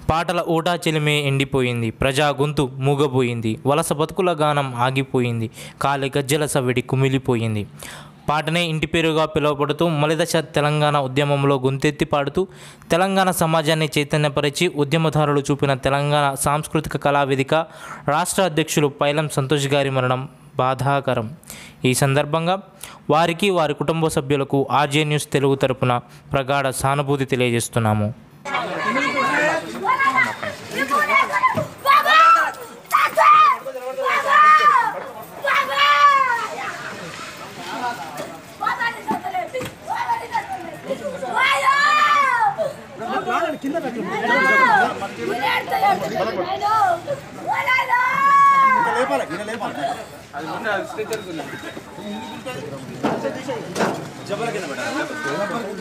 పాటల ఊటా చెలిమే ఎండిపోయింది, ప్రజా గొంతు మూగబోయింది, వలస బతుకుల గానం ఆగిపోయింది, కాలి గజ్జల సవ్వడి కుమిలిపోయింది. పాటనే ఇంటి పేరుగా పిలువబడుతూ మలిదశ తెలంగాణ ఉద్యమంలో గొంతెత్తి పాడుతూ తెలంగాణ సమాజాన్ని చైతన్యపరిచి ఉద్యమదారులు చూపిన తెలంగాణ సాంస్కృతిక కళావేదిక రాష్ట్ర అధ్యక్షులు పైలం సంతోష్ గారి మరణం బాధాకరం. ఈ సందర్భంగా వారికి, వారి కుటుంబ సభ్యులకు ఆర్జే న్యూస్ తెలుగు తరపున ప్రగాఢ సానుభూతి తెలియజేస్తున్నాము. జబల కింద